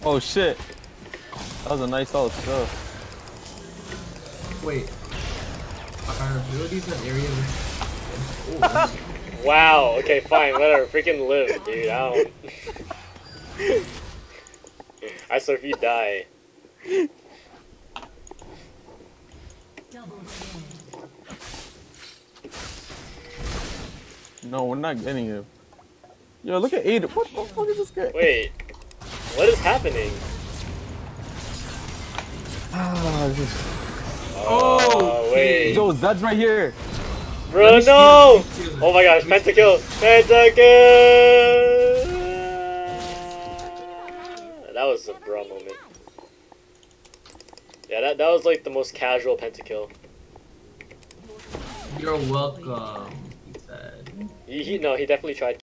Oh shit. That was a nice solid stuff. Wait. Our abilities in areas. Oh, Wow, okay, fine, let her freaking live, dude. I don't. I swear if you die. No, we're not getting him. Yo, look at aedan. What the fuck is this guy? Wait, what is happening? Oh, wait. Yo, Zed's right here. Bro, no! Oh my gosh, pentakill! Pentakill! That was a bro moment. Yeah, that was like the most casual pentakill. you're welcome, he said. No, he definitely tried.